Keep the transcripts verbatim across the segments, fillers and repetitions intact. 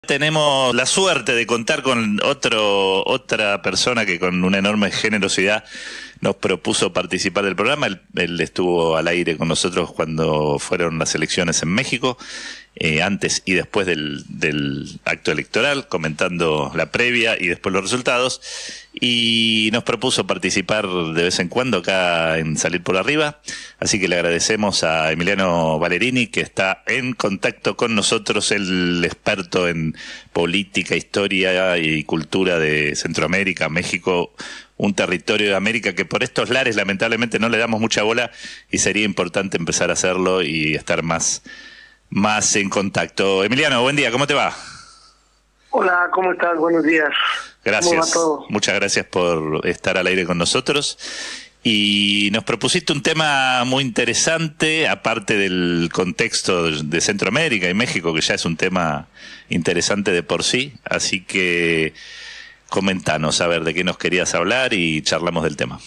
Tenemos la suerte de contar con otro otra persona que con una enorme generosidad nos propuso participar del programa. Él, él estuvo al aire con nosotros cuando fueron las elecciones en México, eh, antes y después del, del acto electoral, comentando la previa y después los resultados, y nos propuso participar de vez en cuando acá en Salir por Arriba, así que le agradecemos a Emiliano Ballerini, que está en contacto con nosotros, el experto en política, historia y cultura de Centroamérica, México, un territorio de América que por estos lares lamentablemente no le damos mucha bola y sería importante empezar a hacerlo y estar más, más en contacto. Emiliano, buen día, ¿cómo te va? Hola, ¿cómo estás? Buenos días. Gracias, ¿Cómo va todo? Muchas gracias por estar al aire con nosotros. Y nos propusiste un tema muy interesante, aparte del contexto de Centroamérica y México, que ya es un tema interesante de por sí, así que comentanos a ver de qué nos querías hablar y charlamos del tema.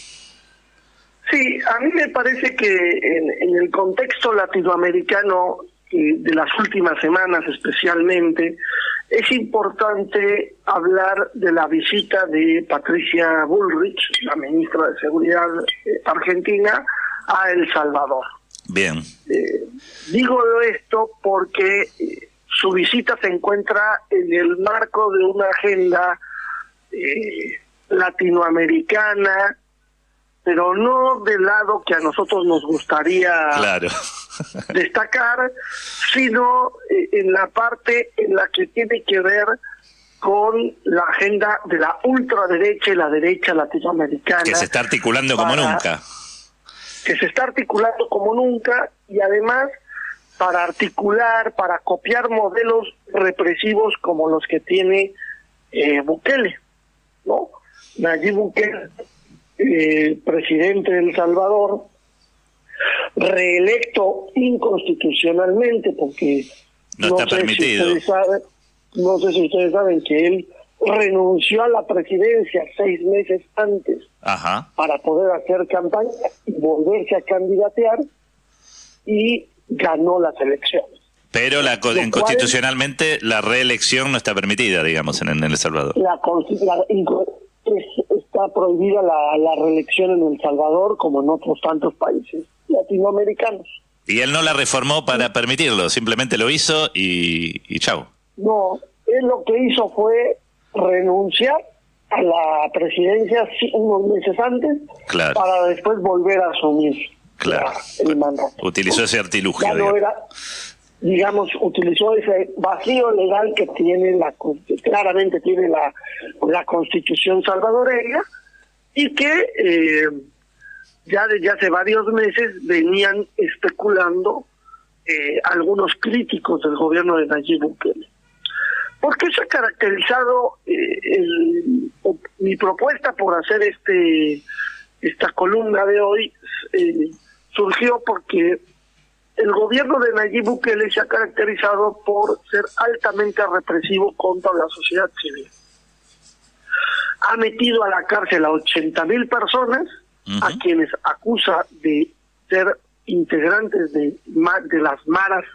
Sí, a mí me parece que en, en el contexto latinoamericano eh, de las últimas semanas especialmente, es importante hablar de la visita de Patricia Bullrich, la ministra de Seguridad eh, argentina, a El Salvador. Bien. Eh, digo esto porque eh, su visita se encuentra en el marco de una agenda eh, latinoamericana, pero no del lado que a nosotros nos gustaría claro. destacar, sino eh, en la parte en la que tiene que ver con la agenda de la ultraderecha y la derecha latinoamericana. Que se está articulando para, como nunca. Que se está articulando como nunca y además para articular, para copiar modelos represivos como los que tiene eh, Bukele, ¿no? Nayib Bukele, eh, presidente de El Salvador, reelecto inconstitucionalmente, porque no, no está sé permitido. Si ustedes saben, no sé si ustedes saben que él renunció a la presidencia seis meses antes Ajá. para poder hacer campaña y volverse a candidatear, y ganó las elecciones. Pero la, en constitucionalmente la reelección no está permitida, digamos, en, en El Salvador. La, la es, está prohibida la, la reelección en El Salvador, como en otros tantos países latinoamericanos. Y él no la reformó para permitirlo, simplemente lo hizo y, y chau. No, él lo que hizo fue renunciar a la presidencia unos meses antes, claro, para después volver a asumir, claro, la, el mandato. Utilizó ese artilugio. Ya no era, digamos, utilizó ese vacío legal que tiene la, que claramente tiene la, la Constitución salvadoreña, y que eh, ya desde hace varios meses venían especulando eh, algunos críticos del gobierno de Nayib Bukele. ¿Por qué se ha caracterizado eh, el, mi propuesta por hacer este esta columna de hoy? Eh, surgió porque el gobierno de Nayib Bukele se ha caracterizado por ser altamente represivo contra la sociedad civil. Ha metido a la cárcel a ochenta mil personas, uh-huh, a quienes acusa de ser integrantes de, de las maras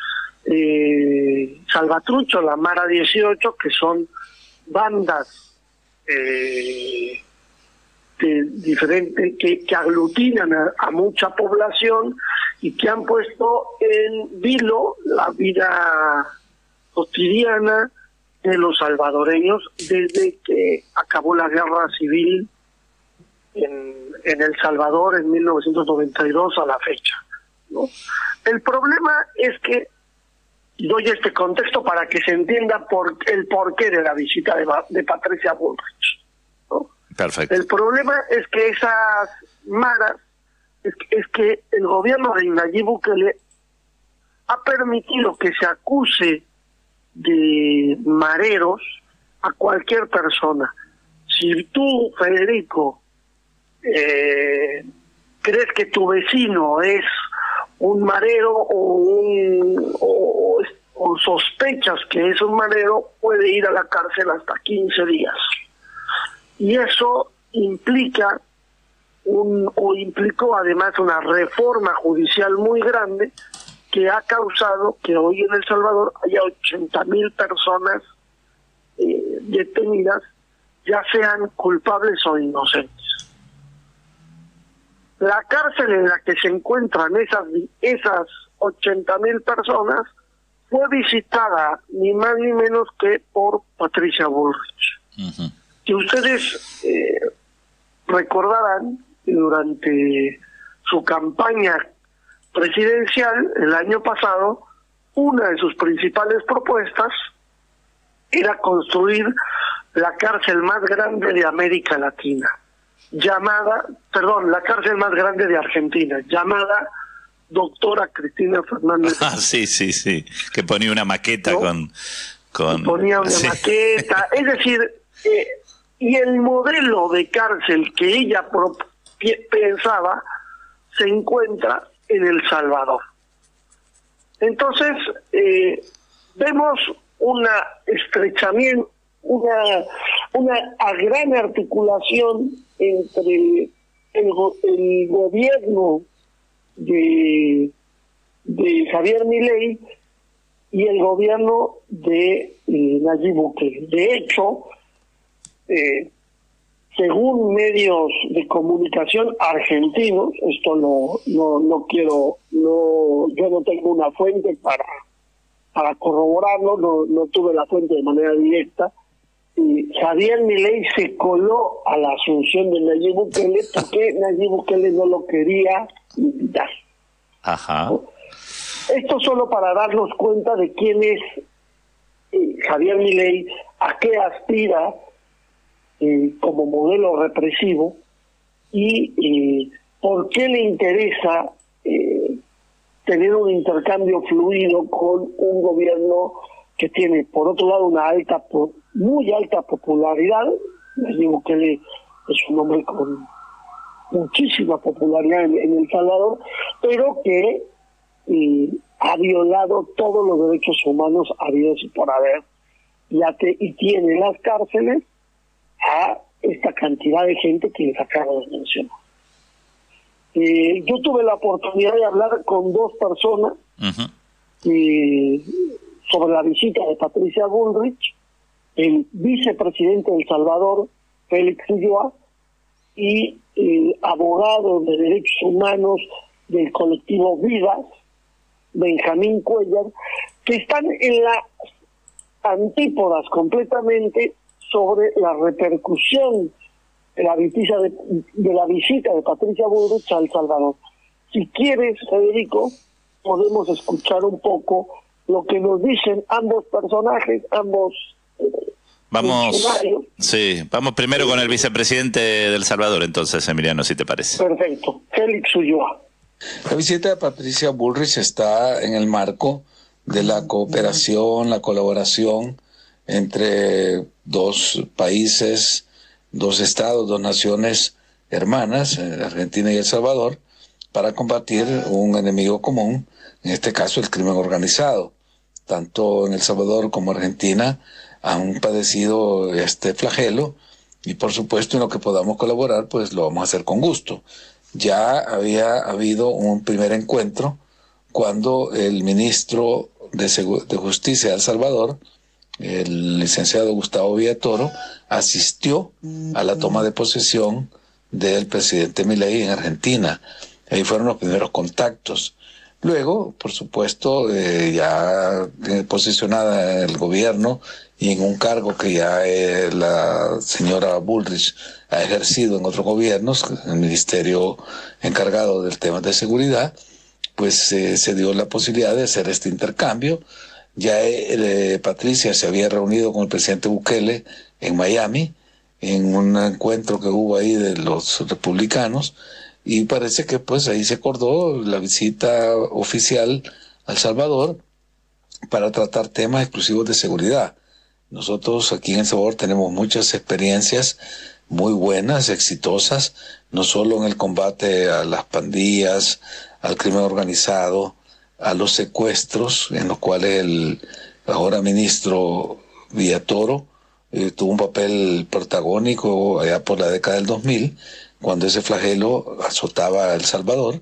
eh, Salvatrucho, la Mara dieciocho, que son bandas eh, de diferentes que, que aglutinan a, a mucha población y que han puesto en vilo la vida cotidiana de los salvadoreños desde que acabó la guerra civil en, en El Salvador en mil novecientos noventa y dos a la fecha, ¿no? El problema es que, doy este contexto para que se entienda por el porqué de la visita de, de Patricia Bullrich, ¿no? Perfecto. El problema es que esas maras, es, es que el gobierno de Nayib Bukele ha permitido que se acuse de mareros a cualquier persona. Si tú, Federico, eh, crees que tu vecino es un marero o, un, o, o sospechas que es un marero, puede ir a la cárcel hasta quince días. Y eso implica un, o implicó además una reforma judicial muy grande que ha causado que hoy en El Salvador haya ochenta mil personas eh, detenidas, ya sean culpables o inocentes. La cárcel en la que se encuentran esas esas ochenta mil personas fue visitada ni más ni menos que por Patricia Bullrich. Uh-huh. Si ustedes eh, recordarán, durante su campaña presidencial el año pasado, una de sus principales propuestas era construir la cárcel más grande de América Latina, llamada, perdón, la cárcel más grande de Argentina, llamada Doctora Cristina Fernández. Ah, sí, sí, sí, que ponía una maqueta, ¿no? con, con... Ponía una sí. maqueta, es decir, eh, y el modelo de cárcel que ella pro pensaba se encuentra en El Salvador. Entonces, eh, vemos una estrechamiento, una, una gran articulación entre el, el gobierno de, de Javier Milei y el gobierno de eh, Nayib Bukele. De hecho, eh, según medios de comunicación argentinos, esto no no no quiero, no yo no tengo una fuente para para corroborarlo, no no tuve la fuente de manera directa, y Javier Milei se coló a la asunción de Nayib Bukele porque Nayib Bukele no lo quería invitar. Ajá. ¿No? Esto solo para darnos cuenta de quién es eh, Javier Milei, a qué aspira Eh, como modelo represivo y eh, por qué le interesa eh, tener un intercambio fluido con un gobierno que tiene, por otro lado, una alta, muy alta popularidad. Les digo que él es un hombre con muchísima popularidad en, en El Salvador, pero que eh, ha violado todos los derechos humanos habidos y por haber, ya que, y tiene las cárceles a esta cantidad de gente que les acabo de mencionar. Eh, yo tuve la oportunidad de hablar con dos personas uh-huh. eh, sobre la visita de Patricia Bullrich, el vicepresidente de El Salvador, Félix Ulloa, y el abogado de derechos humanos del colectivo Vidas, Benjamín Cuellar, que están en las antípodas completamente sobre la repercusión de la visita de, de la visita de Patricia Bullrich a El Salvador. Si quieres, Federico, podemos escuchar un poco lo que nos dicen ambos personajes, ambos eh, vamos, sí, vamos primero con el vicepresidente de El Salvador, entonces, Emiliano, si te parece. Perfecto. Félix Ulloa. La visita de Patricia Bullrich está en el marco de la cooperación, la colaboración entre dos países, dos estados, dos naciones hermanas, Argentina y El Salvador, para combatir un enemigo común, en este caso el crimen organizado. Tanto en El Salvador como Argentina han padecido este flagelo y por supuesto en lo que podamos colaborar pues lo vamos a hacer con gusto. Ya había habido un primer encuentro cuando el ministro de, Segu- de Justicia de El Salvador, el licenciado Gustavo Villatoro, asistió a la toma de posesión del presidente Milei en Argentina. Ahí fueron los primeros contactos. Luego, por supuesto, eh, ya eh, posicionada en el gobierno y en un cargo que ya eh, la señora Bullrich ha ejercido en otros gobiernos, el ministerio encargado del tema de seguridad, pues eh, se dio la posibilidad de hacer este intercambio. Ya eh, Patricia se había reunido con el presidente Bukele en Miami, en un encuentro que hubo ahí de los republicanos, y parece que pues ahí se acordó la visita oficial a El Salvador para tratar temas exclusivos de seguridad. Nosotros aquí en El Salvador tenemos muchas experiencias muy buenas, exitosas, no solo en el combate a las pandillas, al crimen organizado, a los secuestros, en los cuales el ahora ministro Villatoro eh, tuvo un papel protagónico allá por la década del dos mil, cuando ese flagelo azotaba a El Salvador,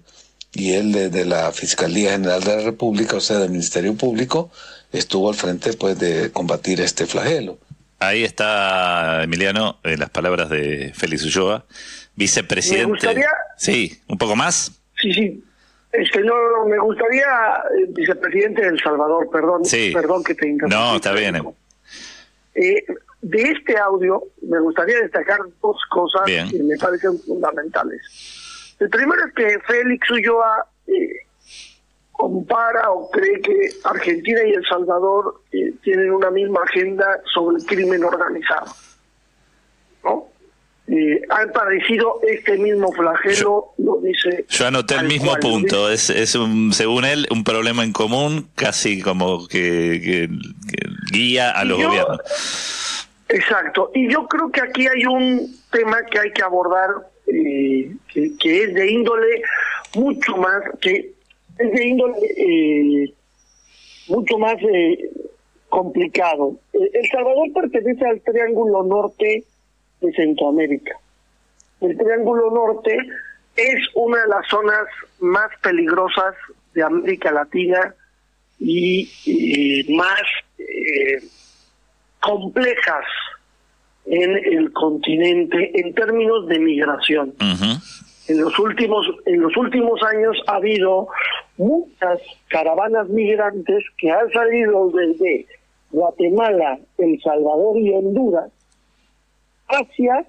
y él desde la Fiscalía General de la República, o sea, del Ministerio Público, estuvo al frente pues de combatir este flagelo. Ahí está, Emiliano, eh, las palabras de Félix Ulloa, vicepresidente. Me gustaría... Sí, ¿un poco más? Sí, sí. Este, no, no, me gustaría, eh, vicepresidente de El Salvador, perdón, Sí. perdón que te interrumpí. No, está bien. Eh. Eh, de este audio me gustaría destacar dos cosas Bien. que me parecen fundamentales. El primero es que Félix Ulloa eh, compara o cree que Argentina y El Salvador eh, tienen una misma agenda sobre el crimen organizado, ¿no? Eh, han padecido este mismo flagelo, yo, lo dice. Yo anoté el mismo cual, punto. Es, es un, según él, un problema en común, casi como que, que, que guía a los yo, gobiernos. Exacto. Y yo creo que aquí hay un tema que hay que abordar, eh, que, que es de índole mucho más, que es de índole eh, mucho más eh, complicado. El Salvador pertenece al Triángulo Norte de Centroamérica. El Triángulo Norte es una de las zonas más peligrosas de América Latina y, y más eh, complejas en el continente en términos de migración. Uh-huh. En los últimos en los últimos años ha habido muchas caravanas migrantes que han salido desde Guatemala, El Salvador y Honduras hacia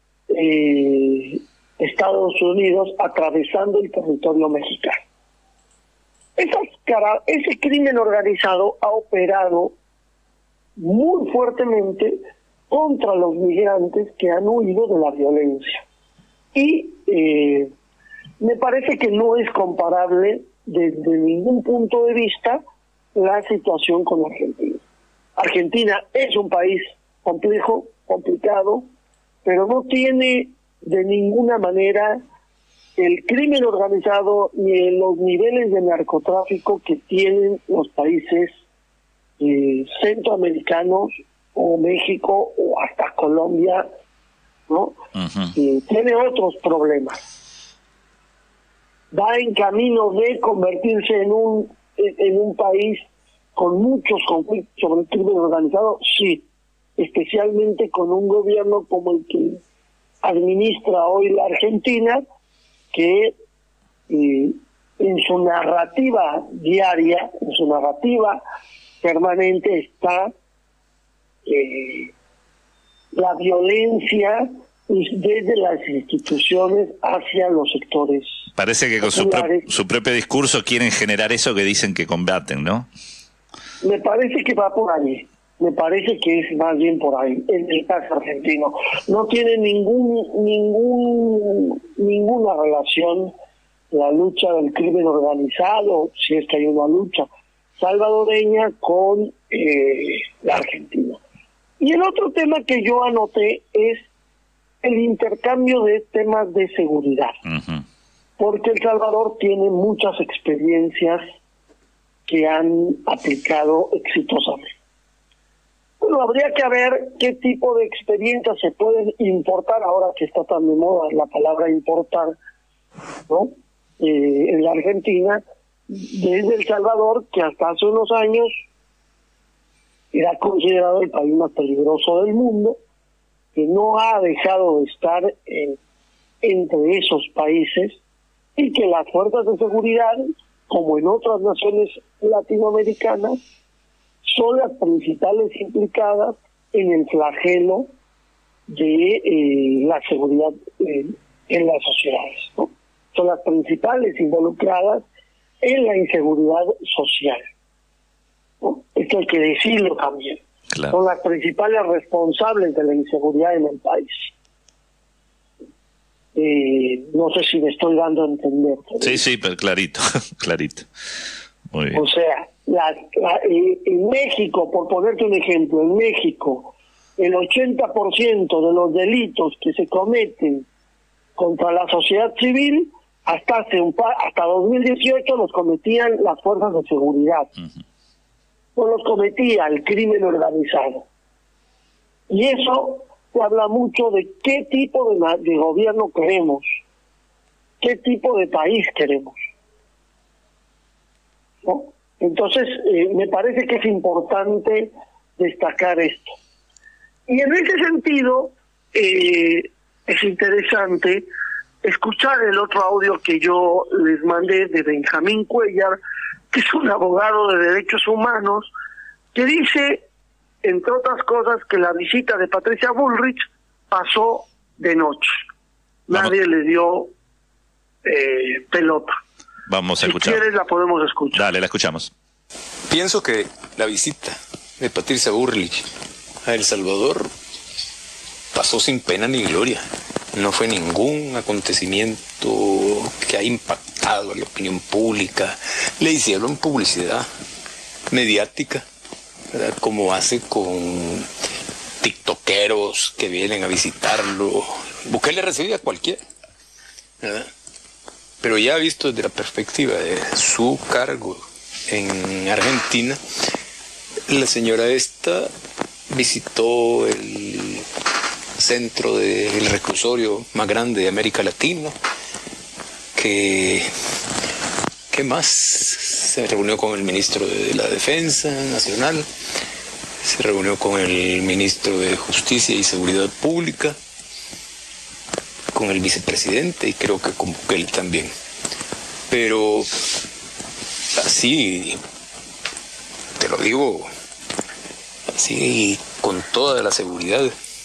eh, Estados Unidos, atravesando el territorio mexicano. Esas cara ese crimen organizado ha operado muy fuertemente contra los migrantes que han huido de la violencia. Y eh, me parece que no es comparable desde ningún punto de vista la situación con Argentina. Argentina es un país complejo, complicado, pero no tiene de ninguna manera el crimen organizado ni los niveles de narcotráfico que tienen los países eh, centroamericanos o México o hasta Colombia, ¿no? Uh-huh. Eh, tiene otros problemas. Va en camino de convertirse en un en un país con muchos conflictos sobre el crimen organizado, sí, especialmente con un gobierno como el que administra hoy la Argentina, que eh, en su narrativa diaria, en su narrativa permanente está eh, la violencia desde las instituciones hacia los sectores. Parece que con su, pro su propio discurso quieren generar eso que dicen que combaten, ¿no? Me parece que va por ahí. Me parece que es más bien por ahí, en el caso argentino. No tiene ningún ningún ninguna relación la lucha del crimen organizado, si es que hay una lucha salvadoreña, con eh, la Argentina. Y el otro tema que yo anoté es el intercambio de temas de seguridad. Uh-huh. Porque El Salvador tiene muchas experiencias que han aplicado exitosamente. Bueno, habría que ver qué tipo de experiencias se pueden importar, ahora que está tan de moda la palabra importar, ¿no? Eh, en la Argentina, desde El Salvador, que hasta hace unos años era considerado el país más peligroso del mundo, que no ha dejado de estar en, entre esos países, y que las fuerzas de seguridad, como en otras naciones latinoamericanas, son las principales implicadas en el flagelo de eh, la seguridad eh, en las sociedades, ¿no? Son las principales involucradas en la inseguridad social, ¿no? Esto hay que decirlo también. Claro. Son las principales responsables de la inseguridad en el país. Eh, no sé si me estoy dando a entender. Sí, sí, pero clarito, clarito. Muy bien. O sea, la, la, eh, en México, por ponerte un ejemplo, en México, el ochenta por ciento de los delitos que se cometen contra la sociedad civil, hasta hace un pa hasta dos mil dieciocho los cometían las fuerzas de seguridad. Uh-huh. No los cometía el crimen organizado. Y eso se habla mucho de qué tipo de, de gobierno queremos, qué tipo de país queremos. ¿no? Entonces, eh, me parece que es importante destacar esto. Y en ese sentido, eh, es interesante escuchar el otro audio que yo les mandé de Benjamín Cuellar, que es un abogado de derechos humanos, que dice, entre otras cosas, que la visita de Patricia Bullrich pasó de noche. Nadie Vamos. le dio eh, pelota. Vamos a si escuchar. Si quieres, la podemos escuchar. Dale, la escuchamos. Pienso que la visita de Patricia Bullrich a El Salvador pasó sin pena ni gloria. No fue ningún acontecimiento que ha impactado a la opinión pública. Le hicieron publicidad mediática, ¿verdad? Como hace con tiktokeros que vienen a visitarlo. Bukele recibía a cualquiera, ¿verdad? Pero ya visto desde la perspectiva de su cargo en Argentina, la señora esta visitó el centro del reclusorio más grande de América Latina, que ¿qué más? Se reunió con el ministro de la Defensa Nacional, se reunió con el ministro de Justicia y Seguridad Pública, con el vicepresidente y creo que con Bukele también. Pero así, te lo digo, así con toda la seguridad,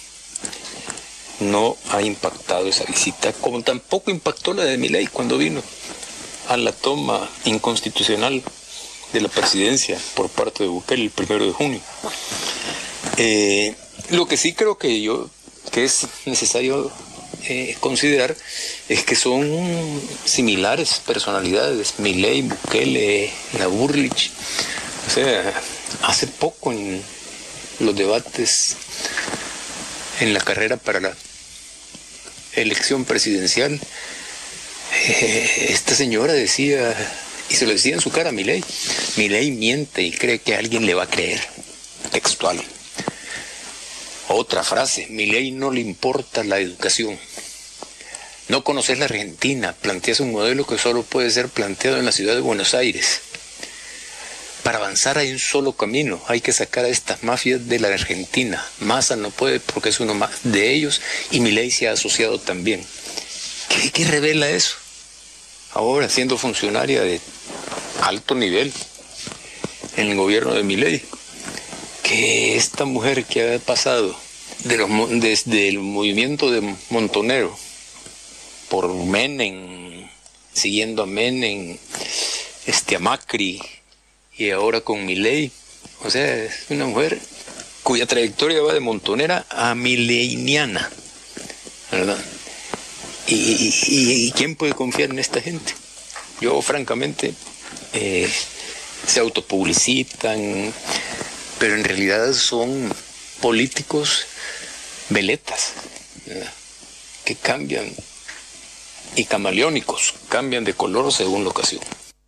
no ha impactado esa visita, como tampoco impactó la de Milei cuando vino a la toma inconstitucional de la presidencia por parte de Bukele el primero de junio. Eh, lo que sí creo que yo que es necesario eh, considerar es que son similares personalidades, Milei, Bukele, la Bullrich. O sea, hace poco en los debates en la carrera para la elección presidencial, eh, esta señora decía, y se lo decía en su cara a Milei, Milei miente y cree que alguien le va a creer, textual. Otra frase, Milei no le importa la educación. No conoces la Argentina, planteas un modelo que solo puede ser planteado en la ciudad de Buenos Aires. Para avanzar hay un solo camino, hay que sacar a estas mafias de la Argentina. Massa no puede porque es uno más de ellos y Milei se ha asociado también. ¿Qué, qué revela eso? Ahora, siendo funcionaria de alto nivel en el gobierno de Milei, que esta mujer que ha pasado de los, desde el movimiento de Montonero por Menem, siguiendo a Menem, este, a Macri, y ahora con Milei, o sea, es una mujer cuya trayectoria va de montonera a mileiniana, ¿verdad? ¿Y, y, y quién puede confiar en esta gente? Yo, francamente, eh, se autopublicitan, pero en realidad son políticos veletas, ¿verdad? Que cambian, y camaleónicos, cambian de color según la ocasión.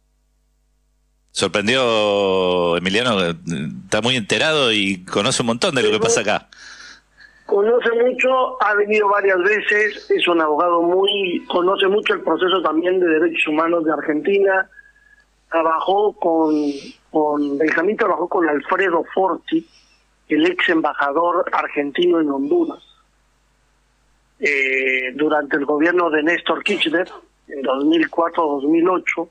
Sorprendió, Emiliano, está muy enterado y conoce un montón de lo que pasa acá. Conoce mucho, ha venido varias veces, es un abogado muy, conoce mucho el proceso también de derechos humanos de Argentina, trabajó con, con Benjamín, trabajó con Alfredo Forti, el ex embajador argentino en Honduras, eh, durante el gobierno de Néstor Kirchner, en dos mil cuatro a dos mil ocho,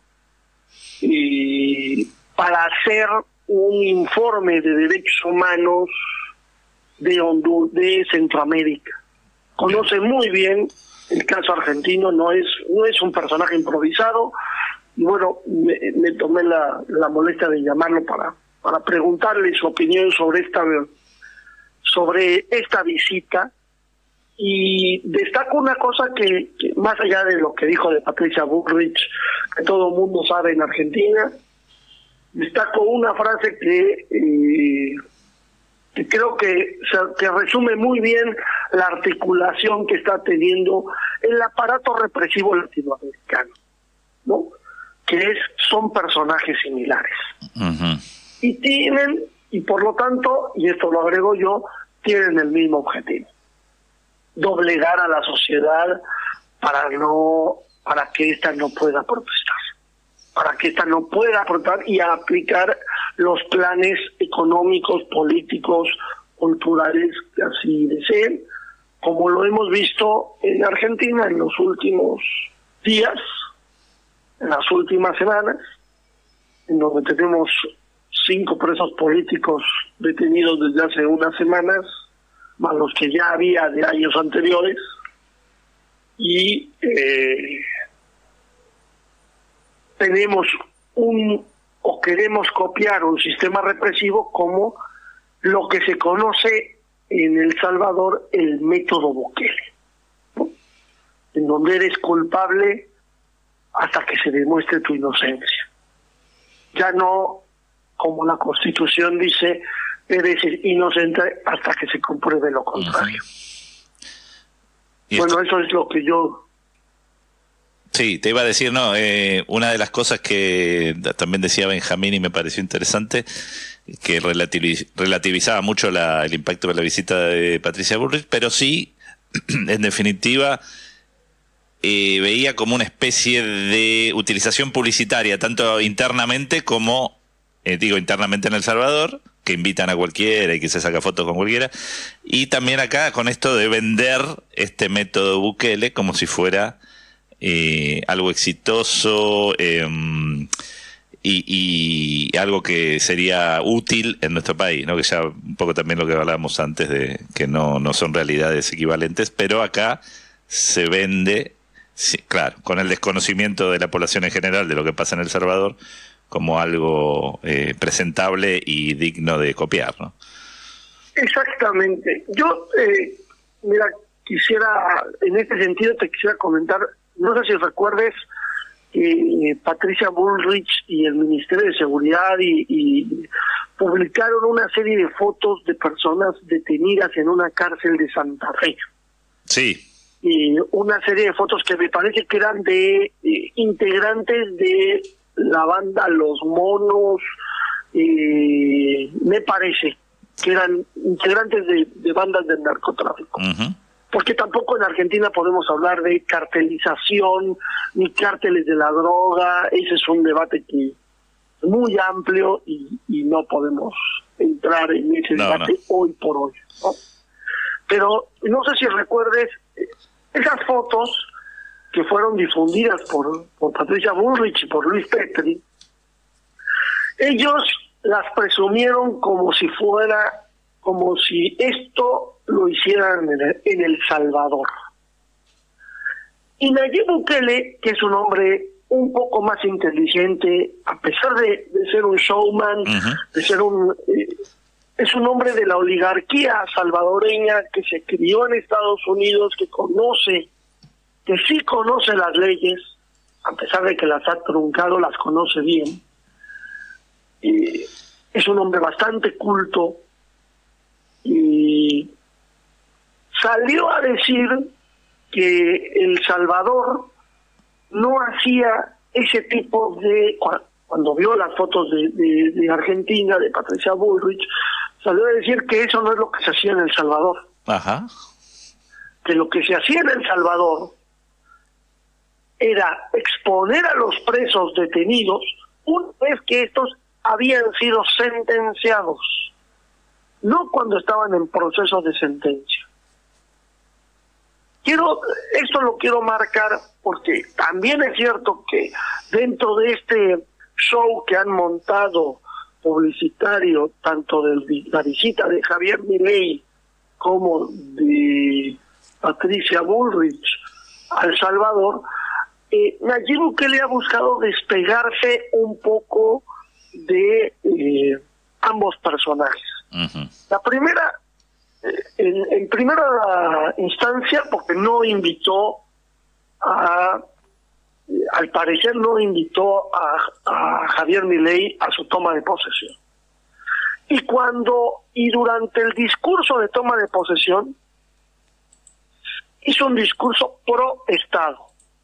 y para hacer un informe de derechos humanos de Honduras, de Centroamérica. Conoce muy bien el caso argentino, no es no es un personaje improvisado, y bueno, me, me tomé la, la molestia de llamarlo para para preguntarle su opinión sobre esta sobre esta visita. Y destaco una cosa que, que más allá de lo que dijo de Patricia Bullrich, que todo el mundo sabe en Argentina, destaco una frase que, eh, que creo que, que resume muy bien la articulación que está teniendo el aparato represivo latinoamericano, ¿no? Que es, son personajes similares. Uh-huh. Y tienen, y por lo tanto, y esto lo agrego yo, tienen el mismo objetivo: doblegar a la sociedad para no para que ésta no pueda protestar. para que ésta no pueda aportar y aplicar los planes económicos, políticos, culturales que así deseen, como lo hemos visto en Argentina en los últimos días, en las últimas semanas, en donde tenemos cinco presos políticos detenidos desde hace unas semanas, más los que ya había de años anteriores, y eh, tenemos un, o queremos copiar un sistema represivo como lo que se conoce en El Salvador el método Bukele, ¿no? En donde eres culpable hasta que se demuestre tu inocencia. Ya no, como la Constitución dice, eres inocente hasta que se compruebe lo contrario. Uh-huh. Bueno, esto... eso es lo que yo... Sí, te iba a decir, no, eh, una de las cosas que también decía Benjamín y me pareció interesante, que relativiz, relativizaba mucho la, el impacto de la visita de Patricia Bullrich, pero sí, en definitiva, eh, veía como una especie de utilización publicitaria, tanto internamente como, eh, digo, internamente en El Salvador, que invitan a cualquiera y que se saca fotos con cualquiera, y también acá con esto de vender este método Bukele como si fuera... Eh, algo exitoso eh, y, y algo que sería útil en nuestro país, ¿no? Que ya un poco también lo que hablábamos antes de que no, no son realidades equivalentes, pero acá se vende, sí, claro, con el desconocimiento de la población en general de lo que pasa en El Salvador, como algo eh, presentable y digno de copiar, ¿no? Exactamente. Yo, eh, mira, quisiera, en este sentido te quisiera comentar. No sé si recuerdes que eh, Patricia Bullrich y el Ministerio de Seguridad y, y publicaron una serie de fotos de personas detenidas en una cárcel de Santa Fe. Sí. Y una serie de fotos que me parece que eran de eh, integrantes de la banda Los Monos, eh, me parece que eran integrantes de, de bandas del narcotráfico. Uh-huh. Porque tampoco en Argentina podemos hablar de cartelización ni cárteles de la droga. Ese es un debate que es muy amplio y, y no podemos entrar en ese no, debate no. hoy por hoy, ¿no? Pero no sé si recuerdes esas fotos que fueron difundidas por, por Patricia Bullrich y por Luis Petri. Ellos las presumieron como si fuera, como si esto lo hicieran en el, en El Salvador. Y Nayib Bukele, que es un hombre un poco más inteligente, a pesar de, de ser un showman, uh-huh. de ser un... Eh, es un hombre de la oligarquía salvadoreña que se crió en Estados Unidos, que conoce, que sí conoce las leyes, a pesar de que las ha truncado, las conoce bien. Eh, es un hombre bastante culto y salió a decir que El Salvador no hacía ese tipo de... Cuando vio las fotos de, de, de Argentina, de Patricia Bullrich, salió a decir que eso no es lo que se hacía en El Salvador. Ajá. Que lo que se hacía en El Salvador era exponer a los presos detenidos una vez que estos habían sido sentenciados, no cuando estaban en proceso de sentencia. Quiero, esto lo quiero marcar porque también es cierto que dentro de este show que han montado publicitario, tanto de la visita de Javier Milei como de Patricia Bullrich a El Salvador, eh, Nayib Bukele ha buscado despegarse un poco de eh, ambos personajes. Uh-huh. La primera, eh, en, en primera instancia, porque no invitó a, eh, al parecer no invitó a, a Javier Milei a su toma de posesión. Y cuando, y durante el discurso de toma de posesión, hizo un discurso pro Estado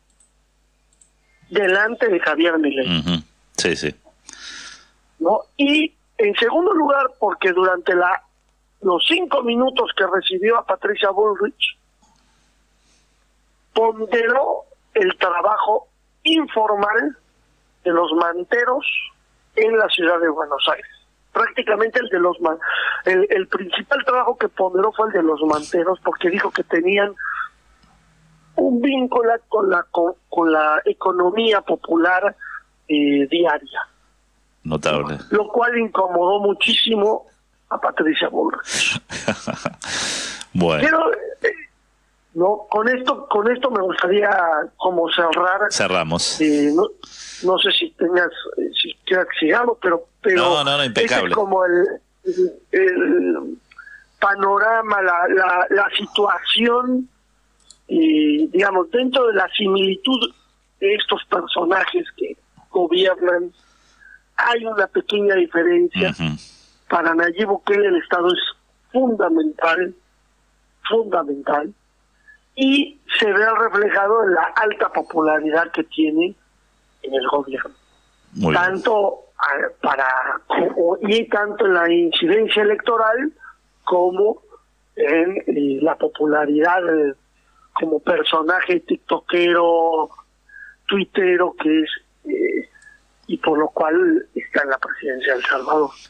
delante de Javier Milei. Uh-huh. Sí, sí. ¿No? Y en segundo lugar, porque durante la los cinco minutos que recibió a Patricia Bullrich, ponderó el trabajo informal de los manteros en la ciudad de Buenos Aires. Prácticamente el de los man el, el principal trabajo que ponderó fue el de los manteros, porque dijo que tenían un vínculo con la con, con la economía popular eh, diaria. Notable. Lo cual incomodó muchísimo a Patricia Bullrich. Bueno. Pero eh, no, con esto, con esto me gustaría como cerrar. Cerramos. Eh, no, no sé si tengas, eh, si quieras que sigamos, pero, pero no, no, no, impecable. ese es como el, el, el panorama, la, la, la situación, y digamos, dentro de la similitud de estos personajes que gobiernan, hay una pequeña diferencia. Uh-huh. Para Nayib Bukele el Estado es fundamental, fundamental, y se ve reflejado en la alta popularidad que tiene en el gobierno. Muy tanto a, para y tanto en la incidencia electoral como en eh, la popularidad eh, como personaje tiktokero, tuitero que es, eh, y por lo cual está en la presidencia de El Salvador.